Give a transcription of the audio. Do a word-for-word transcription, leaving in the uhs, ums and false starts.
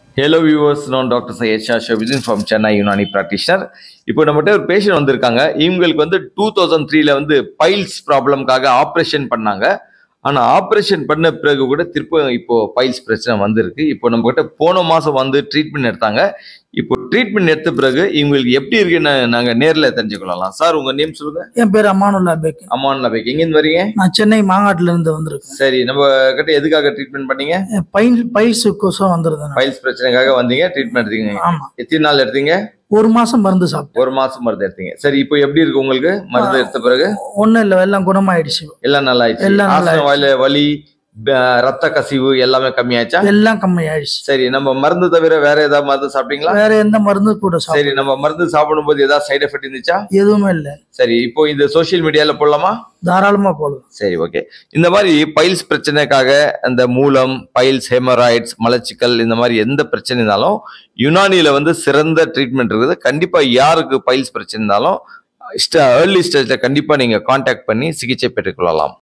Hello viewers, நான் doctor Syed Shah Shabideen from Chennai Unani practitioner. இப்போ நம்மகிட்ட ஒரு பேஷண்ட் வந்திருக்காங்க. இவங்களுக்கு வந்து டூ தௌசண்ட் த்ரீல வந்து பைல்ஸ் ப்ராப்ளம்காக ஆப்ரேஷன் பண்ணாங்க. ஆனால் ஆப்ரேஷன் பண்ண பிறகு கூட திரும்ப இப்போ பைல்ஸ் பிரச்சனை வந்திருக்கு. இப்போ நம்ம கிட்ட போன மாதம் வந்து ட்ரீட்மெண்ட் எடுத்தாங்க. இப்போ ட்ரீட்மெண்ட் எடுத்த பிறகு இவங்களுக்கு எப்படி இருக்குன்னு நாங்கள் நேரில் தெரிஞ்சுக்கொள்ளலாம். சார் உங்க நேம் சொல்லுங்க. என் பேர் அமானுல்லா பேக். அமானுல்லா பேக். எங்கேருந்து வரீங்க? நான் சென்னை மாங்காட்டுல இருந்து வந்திருக்கேன். சரி, நம்ம கிட்ட எதுக்காக ட்ரீட்மெண்ட் பண்ணீங்க? பைல் பைல்ஸுக்கோசம் வந்திருந்தேன். பைல்ஸ் பிரச்சனைக்காக வந்தீங்க, ட்ரீட்மெண்ட் எடுத்தீங்க. ஆமா. எத்தனை நாள் எடுத்தீங்க? ஒரு மாசம் மருந்து சாப்பிட்டேன். ஒரு மாசம் மருந்து எடுத்தீங்க. சரி, இப்போ எப்படி இருக்கு உங்களுக்கு மருந்து எடுத்த பிறகு? ஒண்ணும் இல்ல, எல்லாம் குணமாயிடுச்சு. எல்லாம் நல்லா ஆயிடுச்சு. எல்லாம் நல்லா ஆஸ்துமா, வலி, ரத்த கசிவு எல்லாமே கம்மியாச்சா? எல்லாம் கம்மி ஆயிடுச்சு. சரி, நம்ம மருந்து தவிர வேற ஏதாவது மருந்து சாப்பிட்டீங்களா? வேற எந்த மருந்து கூட சாப்பிடல. சரி, நம்ம மருந்து சாப்பிடும் போது ஏதாவது சைடு எஃபெக்ட் இருந்துச்சா? எதுவுமே இல்ல. சரி, இப்போ இந்த சோசியல் மீடியால போடலாமா? தாராளமா போடலாம். சரி, ஓகே. இந்த மாதிரி பைல்ஸ் பிரச்சனைக்காக அந்த மூலம், பைல்ஸ், ஹெமராய்ட்ஸ், மலச்சிக்கல் இந்த மாதிரி எந்த பிரச்சனை இருந்தாலும் யுனானில வந்து சிறந்த ட்ரீட்மெண்ட் இருக்குது. கண்டிப்பா யாருக்கு பைல்ஸ் பிரச்சனை இருந்தாலும் ஏர்லி ஸ்டேஜ்ல கண்டிப்பா நீங்க கான்டாக்ட் பண்ணி சிகிச்சை பெற்றுக்கொள்ளலாம்.